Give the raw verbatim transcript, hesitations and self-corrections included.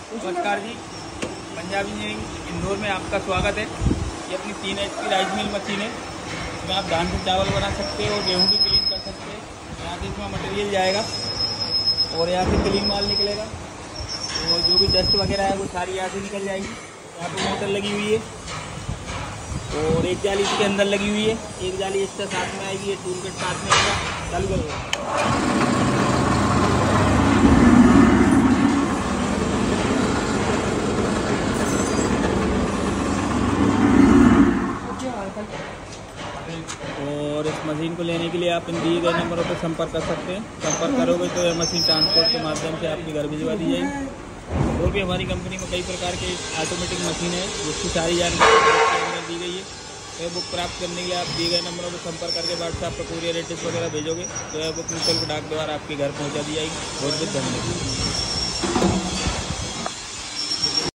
नमस्कार जी, पंजाब इंजीनियरिंग इंदौर में आपका स्वागत है। ये अपनी तीन एच की राइस मिल मशीन है। इसमें आप धान से चावल बना सकते हो, गेहूँ भी क्लीन कर सकते हैं। यहाँ से इसमें मटेरियल जाएगा और यहाँ से क्लीन माल निकलेगा और जो भी डस्ट वगैरह है वो सारी यहाँ से निकल जाएगी। यहाँ पर मोटर लगी हुई है और एक जाली इसके अंदर लगी हुई है, एक जाली इसके साथ में आएगी। ये टूल किट साथ में आएगा। चालू करो। और इस मशीन को लेने के लिए आप इन दिए गए नंबरों पर संपर्क कर सकते हैं। संपर्क करोगे तो यह मशीन ट्रांसपोर्ट के माध्यम से आपके घर भिजवा दी जाएगी। और भी हमारी कंपनी में कई प्रकार के ऑटोमेटिक मशीन है जिसकी सारी जानकारी दी गई है। तो यह बुक प्राप्त करने के लिए आप दिए गए नंबरों पर संपर्क करके व्हाट्सएप पर कोरियर एड्रेस वगैरह भेजोगे तो यह बुक निःशुल्क डाक द्वारा आपके घर पहुँचा दी जाएगी। बहुत बहुत धन्यवाद।